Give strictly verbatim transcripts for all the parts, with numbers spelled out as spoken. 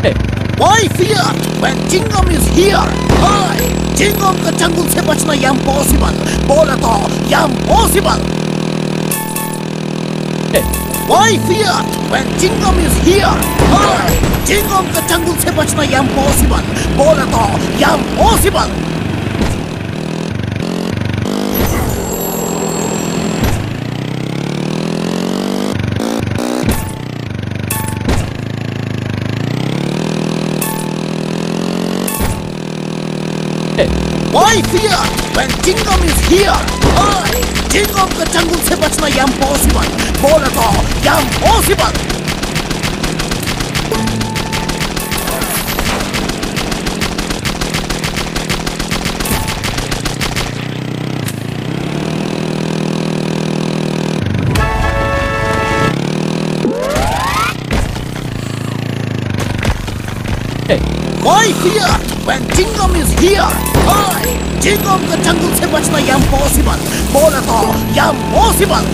Why fear when Jingam is here? Why? Jingam का जंगल से बचना impossible. बोला तो impossible. Why fear when Jingam is here? Why? Jingam का जंगल से बचना impossible. बोला तो impossible. Why fear when Jingam is here? Why? Jingam का जंगल से बचना impossible. बोला तो impossible. Why fear when Jingam is here? Why? Jingam का जंगल से बचना impossible. बोला तो impossible.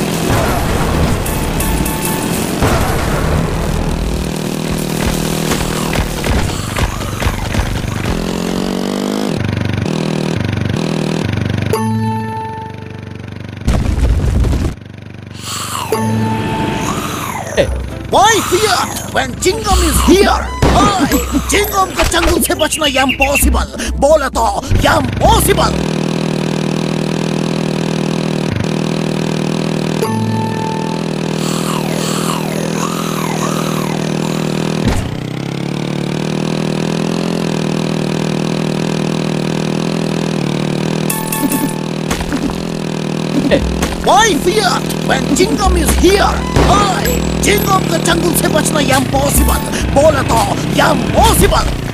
Why fear when Jingam is here? Why? Jingam का जंगल से बचना impossible. बोला तो impossible. Why fear when Jingam is here? Why? Jingam का जंगल से बचना impossible. बोला तो impossible.